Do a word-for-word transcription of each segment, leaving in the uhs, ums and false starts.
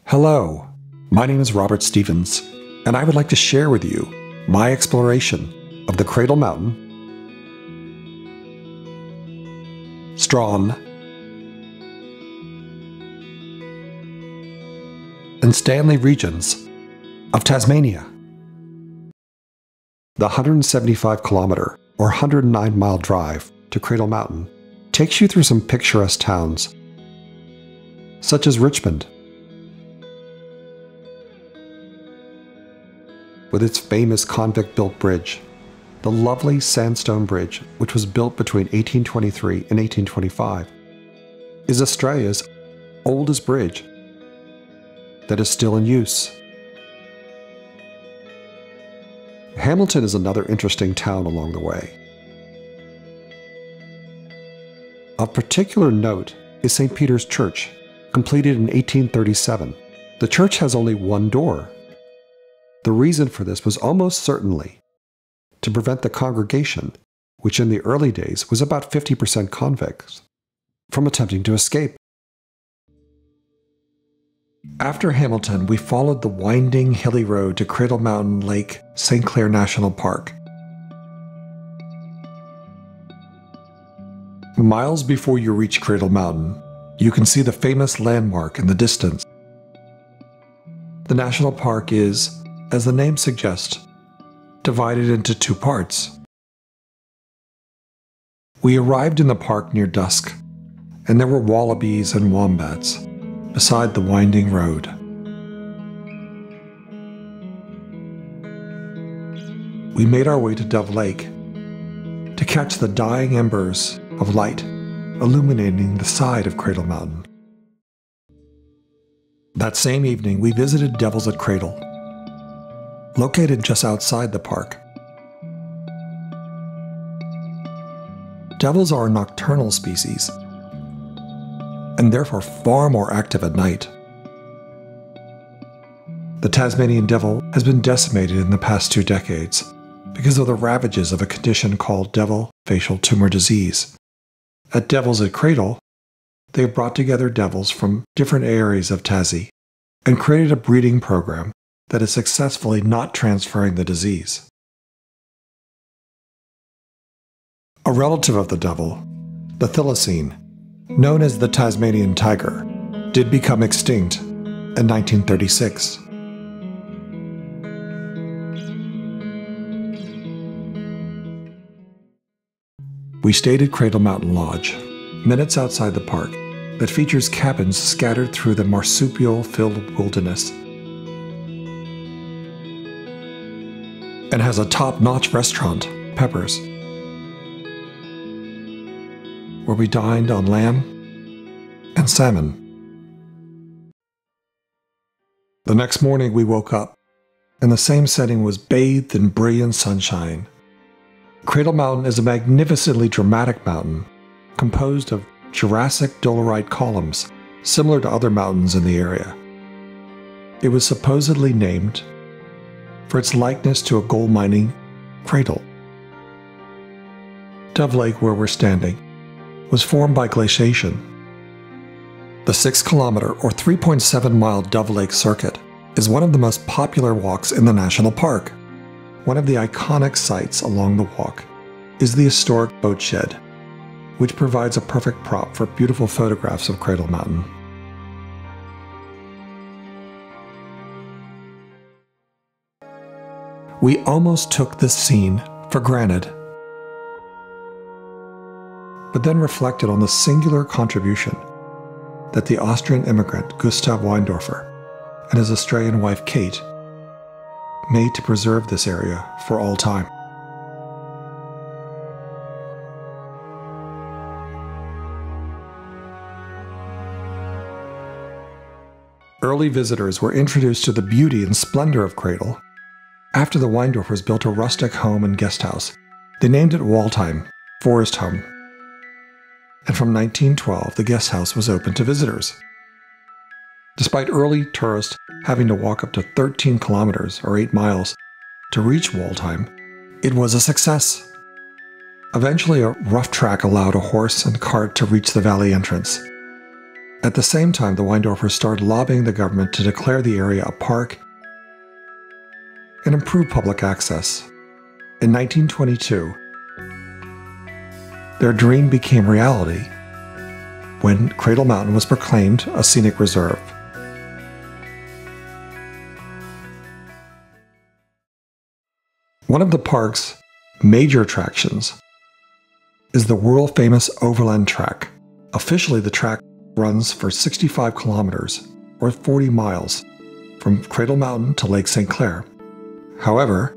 Hello, my name is Robert Stevens, and I would like to share with you my exploration of the Cradle Mountain, Strahan, and Stanley regions of Tasmania. The one hundred seventy-five kilometer or one hundred nine mile drive to Cradle Mountain takes you through some picturesque towns, such as Richmond, with its famous convict-built bridge, the lovely sandstone bridge, which was built between eighteen twenty-three and eighteen twenty-five, is Australia's oldest bridge that is still in use. Hamilton is another interesting town along the way. Of particular note is Saint Peter's Church, completed in eighteen thirty-seven. The church has only one door. The reason for this was almost certainly to prevent the congregation, which in the early days was about fifty percent convicts, from attempting to escape. After Hamilton, we followed the winding, hilly road to Cradle Mountain Lake, Saint Clair National Park. Miles before you reach Cradle Mountain, you can see the famous landmark in the distance. The national park is, as the name suggests, divided into two parts. We arrived in the park near dusk, and there were wallabies and wombats beside the winding road. We made our way to Dove Lake to catch the dying embers of light illuminating the side of Cradle Mountain. That same evening, we visited Devils at Cradle, located just outside the park. Devils are a nocturnal species, and therefore far more active at night. The Tasmanian devil has been decimated in the past two decades because of the ravages of a condition called devil facial tumor disease. At Devils at Cradle, they have brought together devils from different areas of Tassie and created a breeding program that is successfully not transferring the disease. A relative of the devil, the thylacine, known as the Tasmanian tiger, did become extinct in nineteen thirty-six. We stayed at Cradle Mountain Lodge, minutes outside the park, that features cabins scattered through the marsupial-filled wilderness, and has a top-notch restaurant, Pepper's, where we dined on lamb and salmon. The next morning we woke up, and the same setting was bathed in brilliant sunshine. Cradle Mountain is a magnificently dramatic mountain, composed of Jurassic dolerite columns, similar to other mountains in the area. It was supposedly named for its likeness to a gold mining cradle. Dove Lake, where we're standing, was formed by glaciation. The six kilometer or three point seven mile Dove Lake circuit is one of the most popular walks in the national park. One of the iconic sights along the walk is the historic boat shed, which provides a perfect prop for beautiful photographs of Cradle Mountain. We almost took this scene for granted, but then reflected on the singular contribution that the Austrian immigrant Gustav Weindorfer and his Australian wife Kate made to preserve this area for all time. Early visitors were introduced to the beauty and splendor of Cradle. After the Weindorfers built a rustic home and guest house, they named it Waldheim, Forest Home. And from nineteen twelve, the guest house was open to visitors. Despite early tourists having to walk up to thirteen kilometers or eight miles to reach Waldheim, it was a success. Eventually, a rough track allowed a horse and cart to reach the valley entrance. At the same time, the Weindorfers started lobbying the government to declare the area a park and improve public access. In nineteen twenty-two, their dream became reality when Cradle Mountain was proclaimed a scenic reserve. One of the park's major attractions is the world-famous Overland Track. Officially, the track runs for sixty-five kilometers, or forty miles, from Cradle Mountain to Lake Saint Clair. However,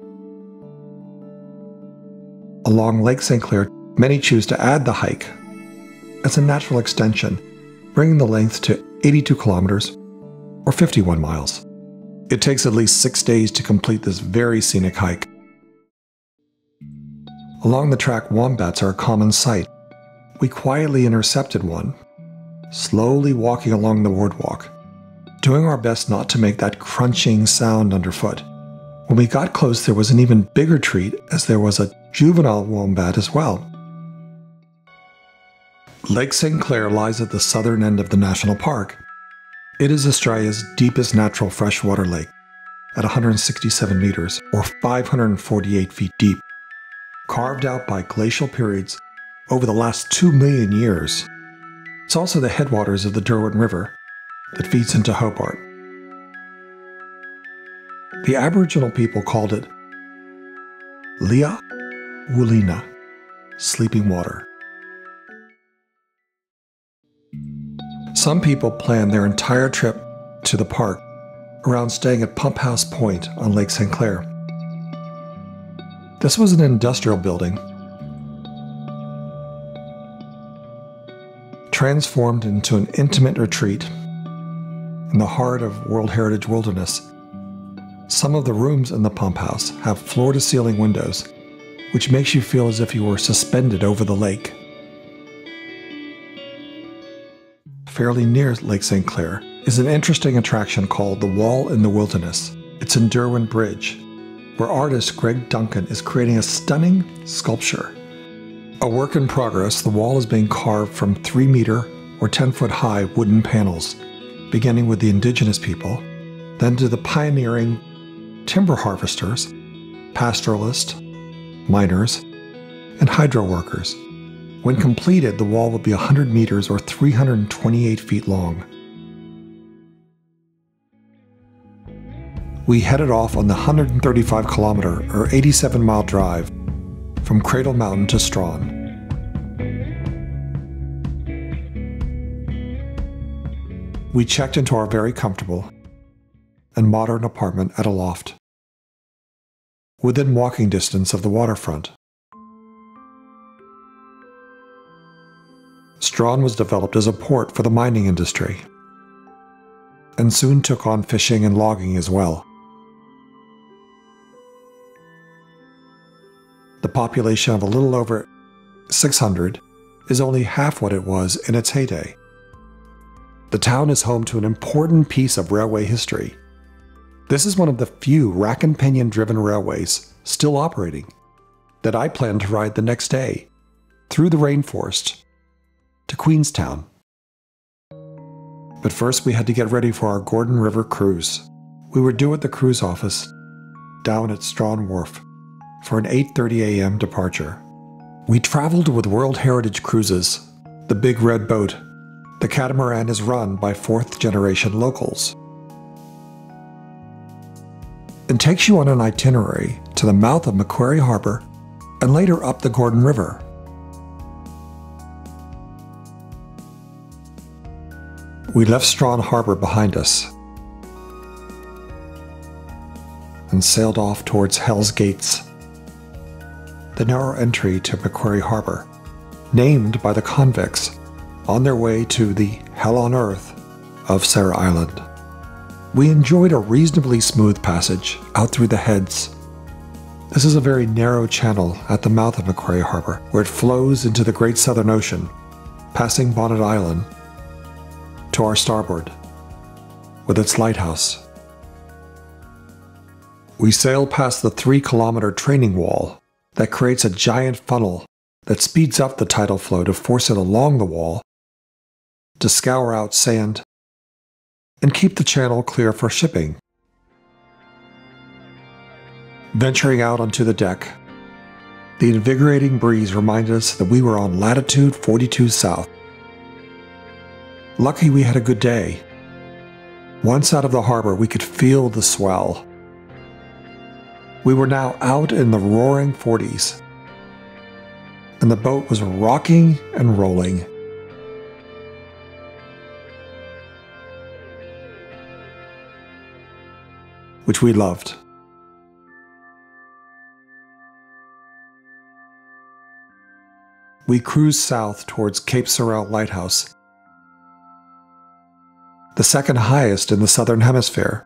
along Lake Saint Clair, many choose to add the hike as a natural extension, bringing the length to eighty-two kilometers, or fifty-one miles. It takes at least six days to complete this very scenic hike. Along the track, wombats are a common sight. We quietly intercepted one, slowly walking along the boardwalk, doing our best not to make that crunching sound underfoot. When we got close, there was an even bigger treat, as there was a juvenile wombat as well. Lake Saint Clair lies at the southern end of the national park. It is Australia's deepest natural freshwater lake, at one hundred sixty-seven meters, or five hundred forty-eight feet deep, carved out by glacial periods over the last two million years. It's also the headwaters of the Derwent River that feeds into Hobart. The Aboriginal people called it Lia Wulina, sleeping water. Some people plan their entire trip to the park around staying at Pump House Point on Lake Saint Clair. This was an industrial building transformed into an intimate retreat in the heart of World Heritage Wilderness. Some of the rooms in the pump house have floor-to-ceiling windows, which makes you feel as if you were suspended over the lake. Fairly near Lake Saint Clair is an interesting attraction called the Wall in the Wilderness. It's in Derwent Bridge, where artist Greg Duncan is creating a stunning sculpture. A work in progress, the wall is being carved from three meter or ten foot high wooden panels, beginning with the indigenous people, then to the pioneering timber harvesters, pastoralists, miners, and hydro workers. When completed, the wall will be one hundred meters or three hundred twenty-eight feet long. We headed off on the one hundred thirty-five kilometer or eighty-seven mile drive from Cradle Mountain to Strahan. We checked into our very comfortable and modern apartment at a loft, within walking distance of the waterfront. Strahan was developed as a port for the mining industry, and soon took on fishing and logging as well. The population of a little over six hundred is only half what it was in its heyday. The town is home to an important piece of railway history. This is one of the few rack and pinion driven railways still operating that I plan to ride the next day through the rainforest to Queenstown. But first we had to get ready for our Gordon River cruise. We were due at the cruise office down at Strahan Wharf for an eight thirty a m departure. We traveled with World Heritage Cruises, the big red boat. The catamaran is run by fourth generation locals and takes you on an itinerary to the mouth of Macquarie Harbour and later up the Gordon River. We left Strahan Harbour behind us and sailed off towards Hell's Gates, the narrow entry to Macquarie Harbour, named by the convicts on their way to the Hell on Earth of Sarah Island. We enjoyed a reasonably smooth passage out through the heads. This is a very narrow channel at the mouth of Macquarie Harbour, where it flows into the Great Southern Ocean, passing Bonnet Island to our starboard, with its lighthouse. We sailed past the three kilometer training wall that creates a giant funnel that speeds up the tidal flow to force it along the wall to scour out sand and keep the channel clear for shipping. Venturing out onto the deck, the invigorating breeze reminded us that we were on latitude forty-two south. Lucky we had a good day. Once out of the harbor, we could feel the swell. We were now out in the roaring forties, and the boat was rocking and rolling. Which we loved. We cruised south towards Cape Sorel Lighthouse, the second highest in the southern hemisphere.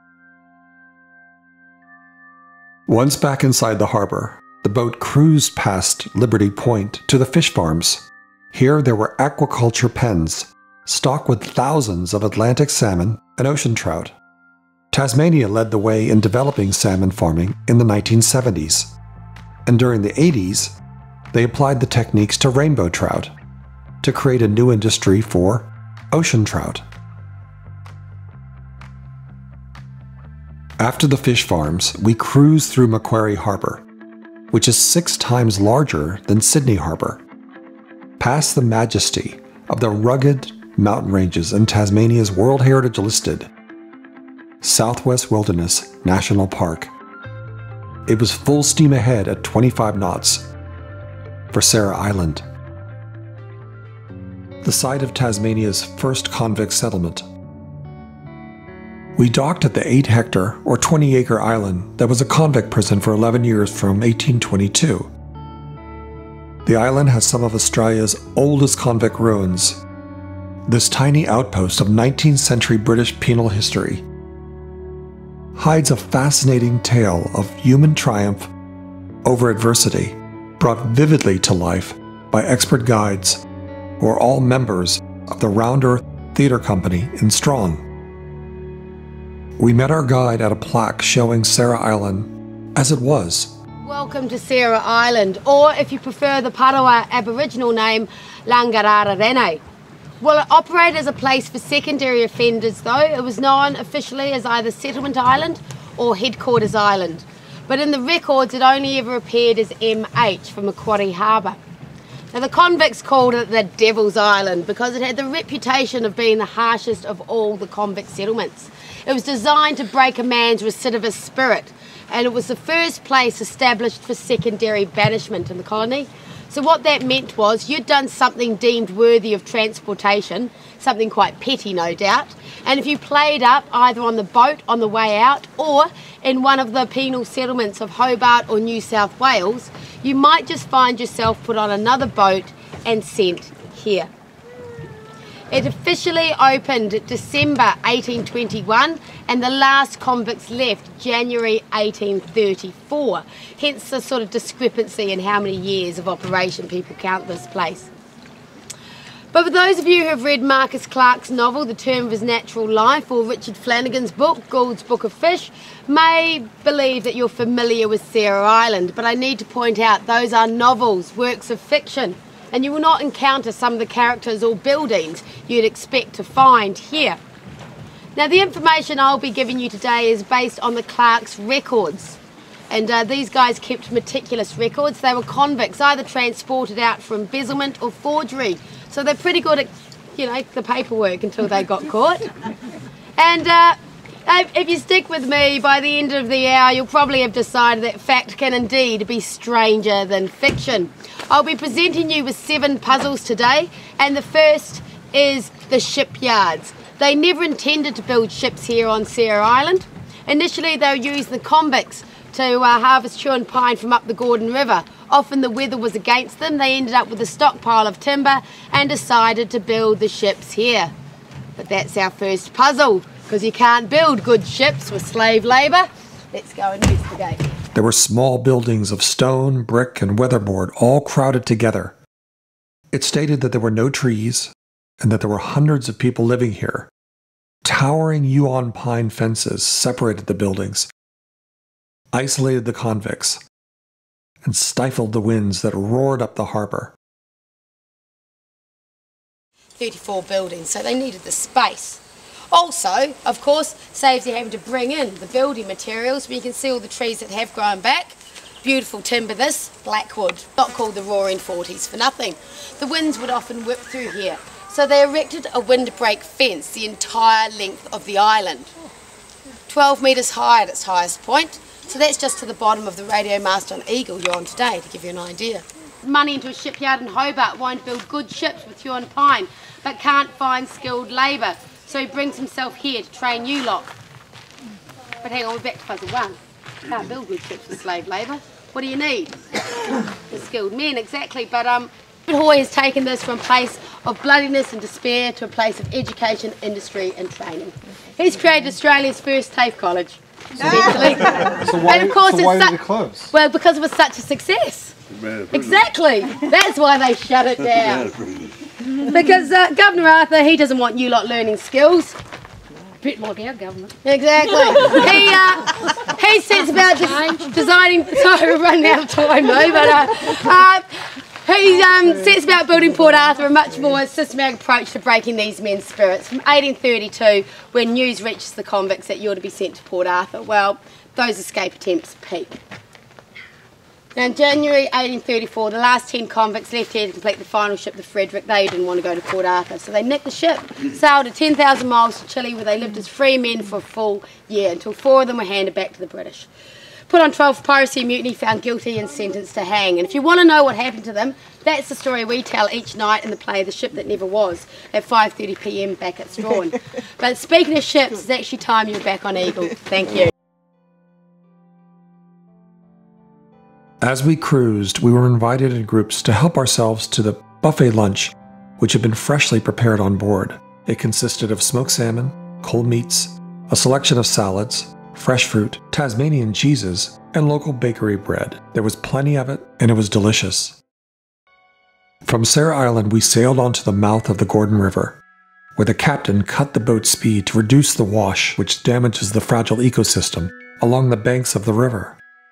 Once back inside the harbor, the boat cruised past Liberty Point to the fish farms. Here there were aquaculture pens, stocked with thousands of Atlantic salmon and ocean trout. Tasmania led the way in developing salmon farming in the nineteen seventies, and during the eighties, they applied the techniques to rainbow trout to create a new industry for ocean trout. After the fish farms, we cruised through Macquarie Harbour, which is six times larger than Sydney Harbour, past the majesty of the rugged mountain ranges in Tasmania's World Heritage listed Southwest Wilderness National Park. It was full steam ahead at twenty-five knots for Sarah Island, the site of Tasmania's first convict settlement. We docked at the eight hectare or twenty acre island that was a convict prison for eleven years from eighteen twenty-two. The island has some of Australia's oldest convict ruins. This tiny outpost of nineteenth century British penal history hides a fascinating tale of human triumph over adversity, brought vividly to life by expert guides who are all members of the Round Earth Theatre Company in Strahan. We met our guide at a plaque showing Sarah Island as it was. Welcome to Sarah Island, or if you prefer the Parawa Aboriginal name, Langarara Rene. Well, it operated as a place for secondary offenders though. It was known officially as either Settlement Island or Headquarters Island. But in the records it only ever appeared as M H for Macquarie Harbour. Now the convicts called it the Devil's Island because it had the reputation of being the harshest of all the convict settlements. It was designed to break a man's recidivist spirit, and it was the first place established for secondary banishment in the colony. So what that meant was you'd done something deemed worthy of transportation, something quite petty no doubt, and if you played up either on the boat on the way out or in one of the penal settlements of Hobart or New South Wales, you might just find yourself put on another boat and sent here. It officially opened December eighteen twenty-one and the last convicts left January eighteen thirty-four, hence the sort of discrepancy in how many years of operation people count this place. But for those of you who have read Marcus Clarke's novel The Term of His Natural Life or Richard Flanagan's book Gould's Book of Fish may believe that you're familiar with Sarah Island, but I need to point out those are novels, works of fiction, and you will not encounter some of the characters or buildings you'd expect to find here. Now the information I'll be giving you today is based on the Clarke's records, and uh, these guys kept meticulous records. They were convicts, either transported out for embezzlement or forgery, so they're pretty good at, you know, the paperwork until they got caught. And uh, if you stick with me, by the end of the hour you'll probably have decided that fact can indeed be stranger than fiction. I'll be presenting you with seven puzzles today, and the first is the shipyards. They never intended to build ships here on Sarah Island. Initially they used the convicts to uh, harvest chewing pine from up the Gordon River. Often the weather was against them. They ended up with a stockpile of timber and decided to build the ships here. But that's our first puzzle, because you can't build good ships with slave labour. Let's go and investigate. There were small buildings of stone, brick, and weatherboard all crowded together. It stated that there were no trees and that there were hundreds of people living here. Towering Yuan pine fences separated the buildings, isolated the convicts, and stifled the winds that roared up the harbor. thirty-four buildings, so they needed the space. Also, of course, saves you having to bring in the building materials, where you can see all the trees that have grown back. Beautiful timber this, blackwood, not called the Roaring Forties for nothing. The winds would often whip through here, so they erected a windbreak fence the entire length of the island. twelve metres high at its highest point, so that's just to the bottom of the radio mast on Eagle you're on today, to give you an idea. Money into a shipyard in Hobart won't build good ships with Huon pine, but can't find skilled labour, so he brings himself here to train you lot. But hang on, we're back to puzzle one. Can't build good ships with slave labour. What do you need? The skilled men, exactly. But um, Hoy has taken this from a place of bloodiness and despair to a place of education, industry and training. He's created Australia's first TAFE college. Essentially. So why, and of course so why it's did it close? Well, because it was such a success. Exactly. That's why they shut it down. Because uh, Governor Arthur, he doesn't want you lot learning skills. A bit like our government. Exactly. he uh, he sets about des designing. Sorry, we're running out of time though. But uh, uh, he um, sets about building Port Arthur a much more systematic approach to breaking these men's spirits. From eighteen thirty-two, when news reaches the convicts that you're to be sent to Port Arthur, well, those escape attempts peak. Now in January eighteen thirty-four, the last ten convicts left here to complete the final ship, the Frederick. They didn't want to go to Port Arthur, so they nicked the ship, sailed at ten thousand miles to Chile, where they lived as free men for a full year, until four of them were handed back to the British. Put on trial for piracy and mutiny, found guilty and sentenced to hang. And if you want to know what happened to them, that's the story we tell each night in the play The Ship That Never Was, at five thirty p m back at Strahan. But speaking of ships, it's actually time you're back on Eagle. Thank you. As we cruised, we were invited in groups to help ourselves to the buffet lunch, which had been freshly prepared on board. It consisted of smoked salmon, cold meats, a selection of salads, fresh fruit, Tasmanian cheeses, and local bakery bread. There was plenty of it, and it was delicious. From Sarah Island, we sailed onto the mouth of the Gordon River, where the captain cut the boat's speed to reduce the wash, which damages the fragile ecosystem along the banks of the river.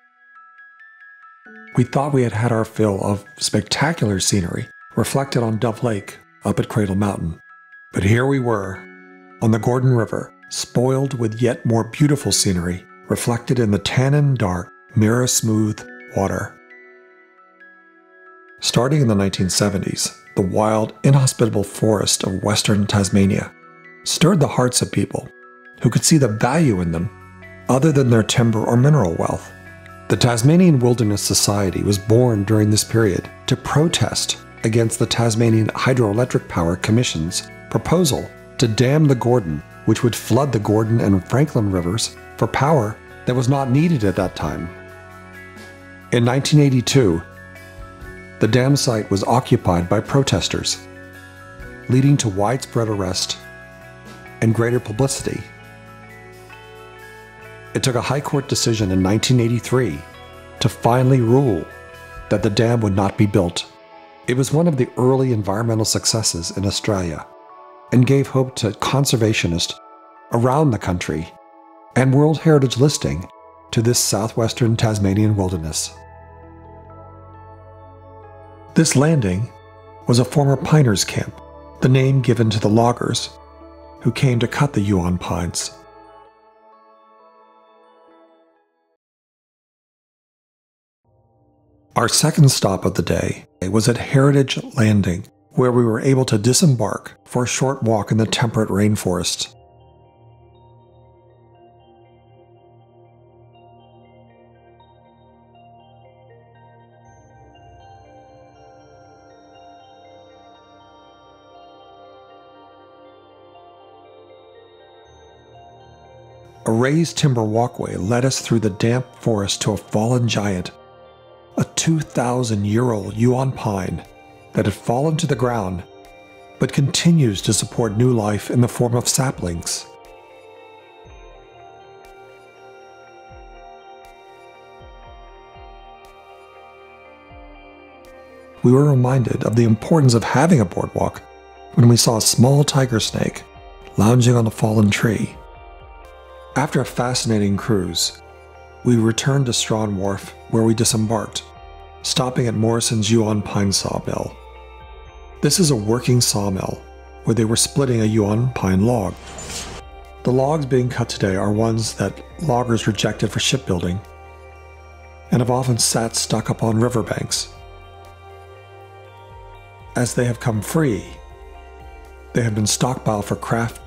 We thought we had had our fill of spectacular scenery reflected on Dove Lake up at Cradle Mountain. But here we were, on the Gordon River, spoiled with yet more beautiful scenery reflected in the tannin-dark, mirror-smooth water. Starting in the nineteen seventies, the wild, inhospitable forest of western Tasmania stirred the hearts of people who could see the value in them other than their timber or mineral wealth. The Tasmanian Wilderness Society was born during this period to protest against the Tasmanian Hydroelectric Power Commission's proposal to dam the Gordon, which would flood the Gordon and Franklin rivers for power that was not needed at that time. In nineteen eighty-two, the dam site was occupied by protesters, leading to widespread arrest and greater publicity. It took a High Court decision in nineteen eighty-three to finally rule that the dam would not be built. It was one of the early environmental successes in Australia and gave hope to conservationists around the country and World Heritage listing to this southwestern Tasmanian wilderness. This landing was a former piners' camp, the name given to the loggers who came to cut the Huon pines. Our second stop of the day was at Heritage Landing, where we were able to disembark for a short walk in the temperate rainforest. A raised timber walkway led us through the damp forest to a fallen giant, a two thousand year old Huon pine that had fallen to the ground but continues to support new life in the form of saplings. We were reminded of the importance of having a boardwalk when we saw a small tiger snake lounging on a fallen tree. After a fascinating cruise, we returned to Strahan Wharf, where we disembarked, stopping at Morrison's Huon Pine Sawmill. This is a working sawmill where they were splitting a yuan pine log. The logs being cut today are ones that loggers rejected for shipbuilding and have often sat stuck up on riverbanks. As they have come free, they have been stockpiled for craft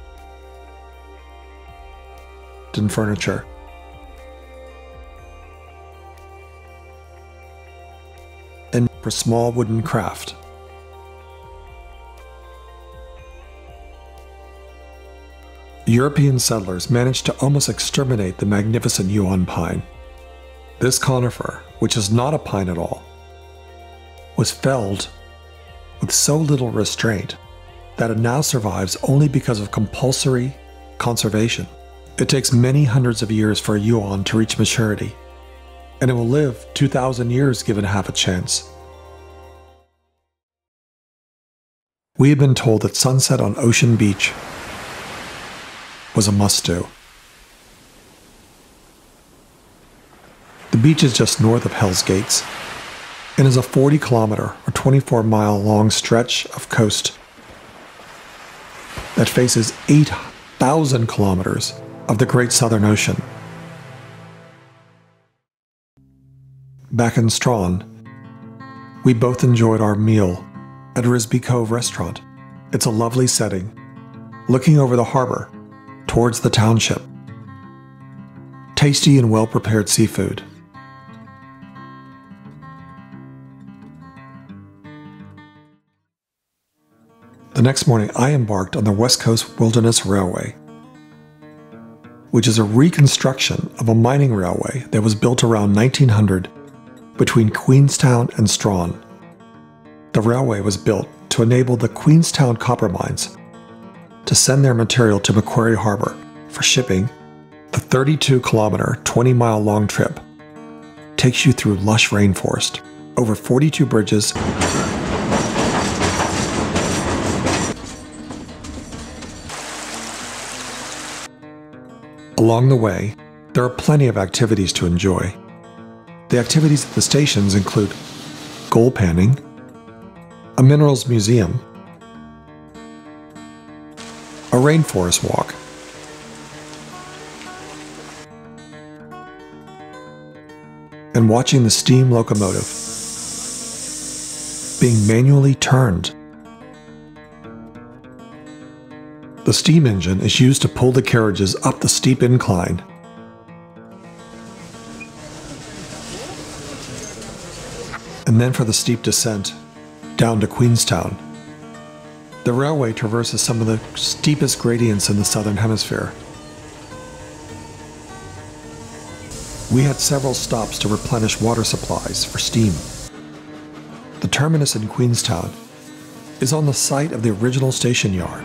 and furniture. And for small wooden craft. European settlers managed to almost exterminate the magnificent yuan pine. This conifer, which is not a pine at all, was felled with so little restraint that it now survives only because of compulsory conservation. It takes many hundreds of years for a yuan to reach maturity, and it will live two thousand years given half a chance. We had been told that sunset on Ocean Beach was a must-do. The beach is just north of Hell's Gates and is a forty kilometer or twenty-four mile long stretch of coast that faces eight thousand kilometers of the Great Southern Ocean. Back in Strahan, we both enjoyed our meal at Risby Cove restaurant. It's a lovely setting, looking over the harbor towards the township. Tasty and well-prepared seafood. The next morning, I embarked on the West Coast Wilderness Railway, which is a reconstruction of a mining railway that was built around nineteen hundred between Queenstown and Strahan. The railway was built to enable the Queenstown copper mines to send their material to Macquarie Harbour for shipping. The thirty-two kilometer, twenty mile long trip takes you through lush rainforest, over forty-two bridges, along the way, there are plenty of activities to enjoy. The activities at the stations include gold panning, a minerals museum, a rainforest walk, and watching the steam locomotive being manually turned. The steam engine is used to pull the carriages up the steep incline. And then for the steep descent down to Queenstown. The railway traverses some of the steepest gradients in the Southern Hemisphere. We had several stops to replenish water supplies for steam. The terminus in Queenstown is on the site of the original station yard.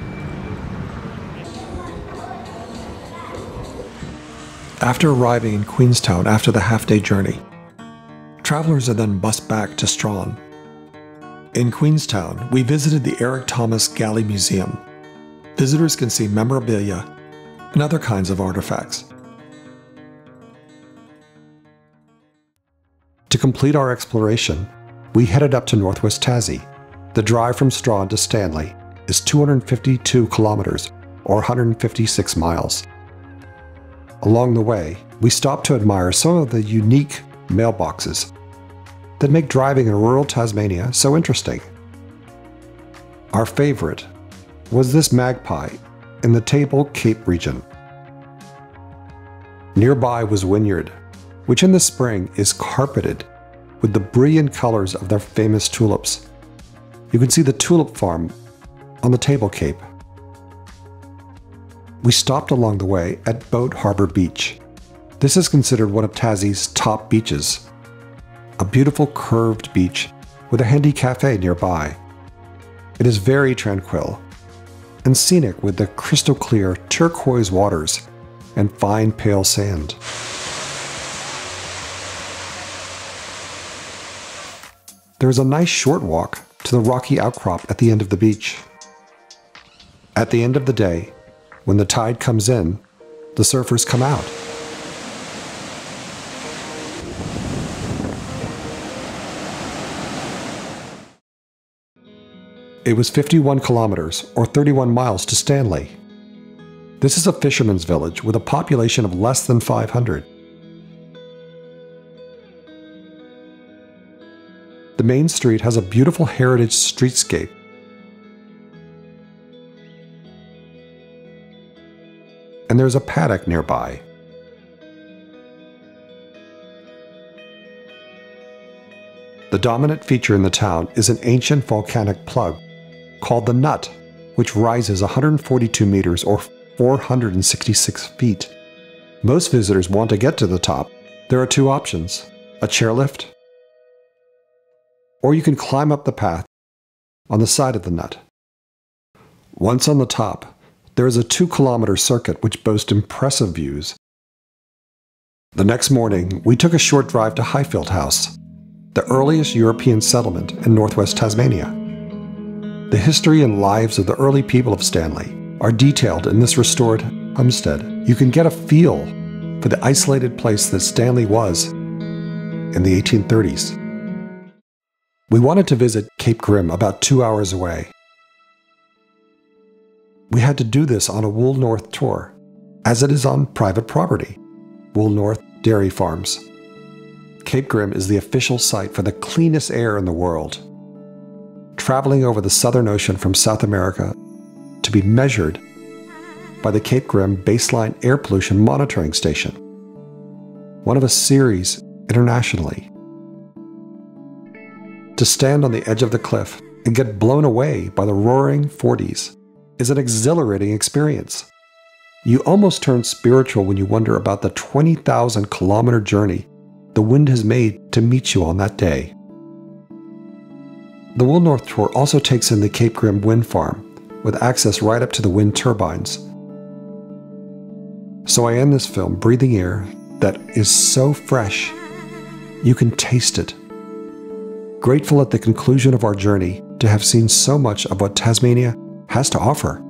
After arriving in Queenstown after the half-day journey, travelers are then bused back to Strahan. In Queenstown, we visited the Eric Thomas Galley Museum. Visitors can see memorabilia and other kinds of artifacts. To complete our exploration, we headed up to Northwest Tassie. The drive from Strahan to Stanley is two hundred fifty-two kilometers or one hundred fifty-six miles. Along the way, we stopped to admire some of the unique mailboxes that make driving in rural Tasmania so interesting. Our favorite was this magpie in the Table Cape region. Nearby was Wynyard, which in the spring is carpeted with the brilliant colors of their famous tulips. You can see the tulip farm on the Table Cape. We stopped along the way at Boat Harbour Beach. This is considered one of Tassie's top beaches. A beautiful curved beach with a handy cafe nearby. It is very tranquil and scenic with the crystal clear turquoise waters and fine pale sand. There is a nice short walk to the rocky outcrop at the end of the beach. At the end of the day, when the tide comes in, the surfers come out. It was fifty-one kilometers, or thirty-one miles, to Stanley. This is a fisherman's village with a population of less than five hundred. The main street has a beautiful heritage streetscape. And there's a paddock nearby. The dominant feature in the town is an ancient volcanic plug called the Nut, which rises one hundred forty-two meters or four hundred sixty-six feet. Most visitors want to get to the top. There are two options, a chairlift, or you can climb up the path on the side of the Nut. Once on the top, there is a two-kilometer circuit which boasts impressive views. The next morning, we took a short drive to Highfield House, the earliest European settlement in northwest Tasmania. The history and lives of the early people of Stanley are detailed in this restored homestead. You can get a feel for the isolated place that Stanley was in the eighteen thirties. We wanted to visit Cape Grim, about two hours away. We had to do this on a Wool North tour, as it is on private property, Wool North Dairy Farms. Cape Grim is the official site for the cleanest air in the world. Traveling over the Southern Ocean from South America to be measured by the Cape Grim Baseline Air Pollution Monitoring Station, one of a series internationally. To stand on the edge of the cliff and get blown away by the roaring forties is an exhilarating experience. You almost turn spiritual when you wonder about the twenty thousand kilometer journey the wind has made to meet you on that day. The Wool North Tour also takes in the Cape Grim wind farm, with access right up to the wind turbines. So I end this film breathing air that is so fresh, you can taste it. Grateful at the conclusion of our journey to have seen so much of what Tasmania has to offer.